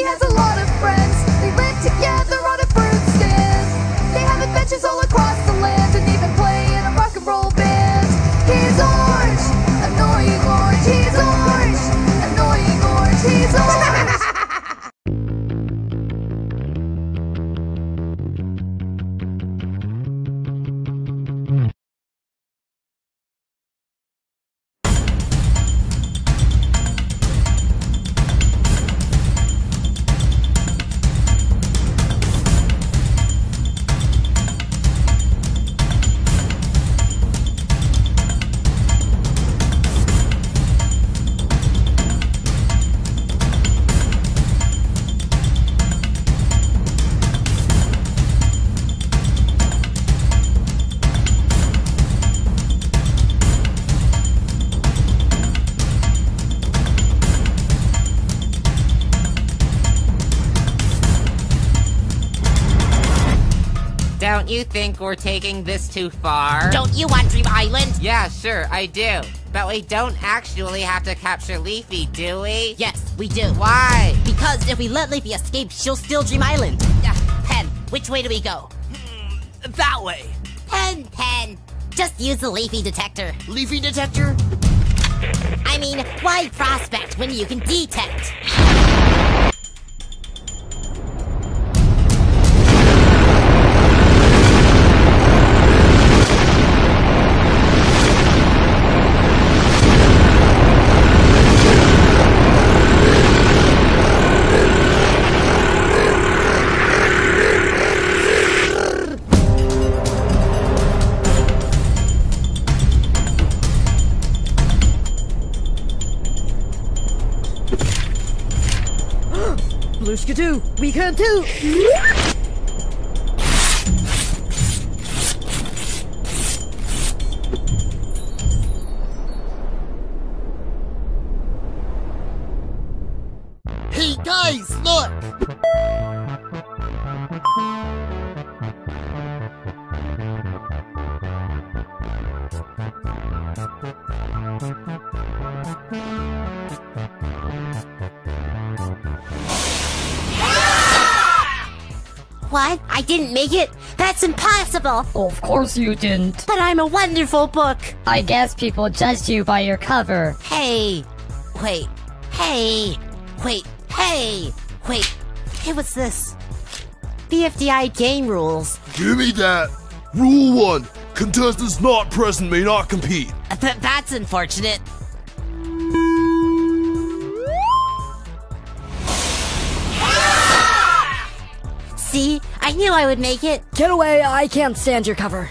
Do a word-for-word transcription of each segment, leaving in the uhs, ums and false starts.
has a lot of friends. They live together on a fruit stand. They have adventures all across the land and even play in a rock and roll band. He's orange, annoying orange. He's orange, annoying orange. He's orange. Don't you think we're taking this too far? Don't you want Dream Island? Yeah, sure, I do. But we don't actually have to capture Leafy, do we? Yes, we do. Why? Because if we let Leafy escape, she'll steal Dream Island. Uh, Pen, which way do we go? Hmm, that way. Pen, Pen, just use the Leafy detector. Leafy detector? I mean, why prospect when you can detect? Blushka-doo, we can too! Hey guys, look! What? I didn't make it? That's impossible! Of course you didn't. But I'm a wonderful book! I guess people judged you by your cover. Hey! Wait. Hey! Wait. Hey! Wait. Hey, what's this? B F D I game rules. Give me that! Rule one. Contestants not present may not compete. Th that's unfortunate. See? I knew I would make it. Get away, I can't stand your cover.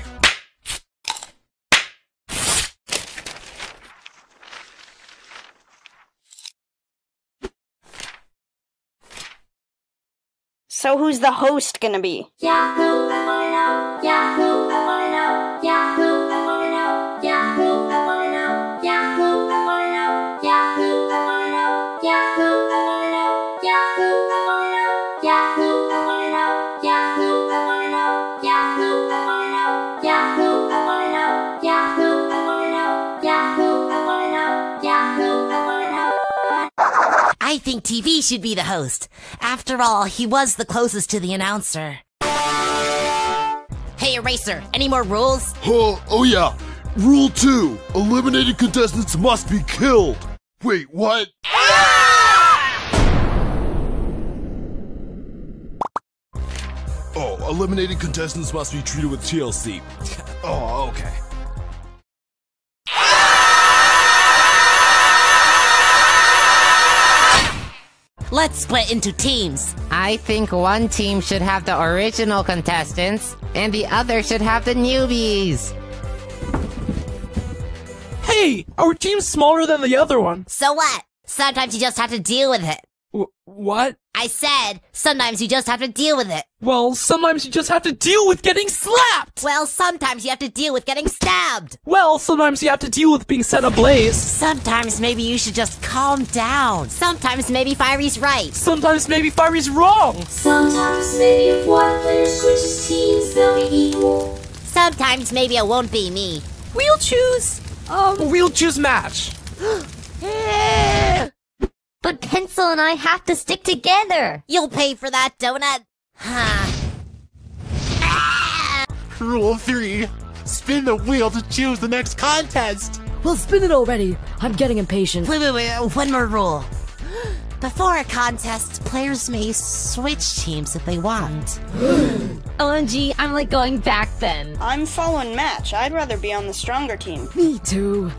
So who's the host gonna be? Yahoo, I wanna know. Yahoo, I wanna know. Yahoo, I wanna know. Yahoo, I wanna know. Yahoo, I wanna know. Yahoo, I wanna know. Yahoo, I wanna know. Yahoo, I wanna know. Yahoo, I wanna know. Yahoo, I wanna know. Yahoo, I wanna know. Yahoo, I wanna know. Yahoo, I wanna know. Yahoo, I wanna know. Yahoo, I wanna know. I think T V should be the host. After all, he was the closest to the announcer. Hey, Eraser, any more rules? Oh, oh yeah. Rule two. Eliminated contestants must be killed. Wait, what? Oh, eliminated contestants must be treated with T L C. Oh, okay. Let's split into teams. I think one team should have the original contestants, and the other should have the newbies. Hey, our team's smaller than the other one. So what? Sometimes you just have to deal with it. W- what? I said, sometimes you just have to deal with it. Well, sometimes you just have to deal with getting slapped! Well, sometimes you have to deal with getting stabbed. Well, sometimes you have to deal with being set ablaze. Sometimes maybe you should just calm down. Sometimes maybe Firey's right. Sometimes maybe Firey's wrong. Sometimes maybe if one player switches teams, they'll be equal. Sometimes maybe it won't be me. We'll choose. Um, we'll choose match. But Pencil and I have to stick together. You'll pay for that, donut. Huh. Rule three. Spin the wheel to choose the next contest. Well, spin it already. I'm getting impatient. Wait, wait, wait. One more rule. Before a contest, players may switch teams if they want. O M G, I'm like going back then. I'm following Match. I'd rather be on the stronger team. Me too.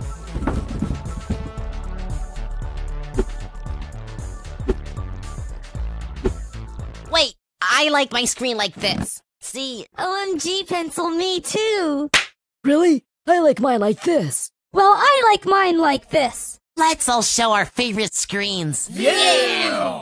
Wait, I like my screen like this. See? O M G, Pencil, me too. Really? I like mine like this. Well, I like mine like this. Let's all show our favorite screens. Yeah!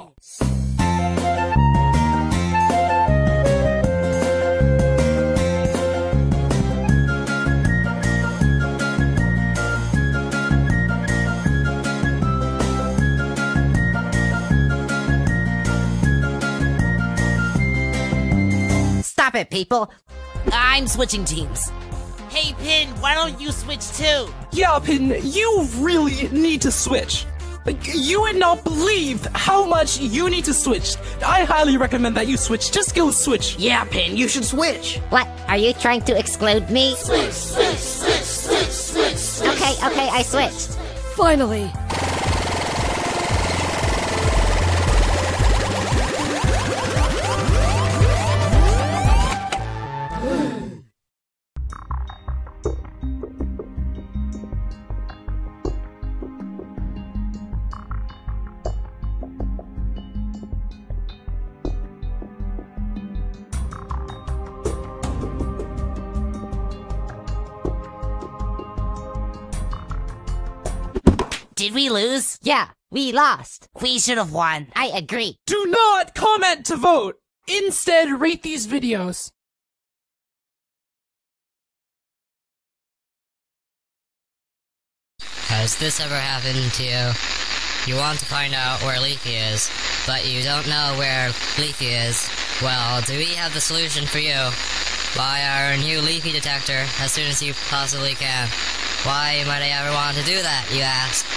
Stop it, people. I'm switching teams. Hey, Pin, why don't you switch too? Yeah, Pin, you really need to switch. Like, you would not believe how much you need to switch. I highly recommend that you switch. Just go switch. Yeah, Pin, you should switch. What? Are you trying to exclude me? Switch, switch, switch, switch, switch, switch. Okay, okay, I switched. Finally. Did we lose? Yeah, we lost. We should have won. I agree. Do not comment to vote. Instead, rate these videos. Has this ever happened to you? You want to find out where Leafy is, but you don't know where Leafy is. Well, do we have the solution for you? Buy our new Leafy detector as soon as you possibly can. Why might I ever want to do that, you ask?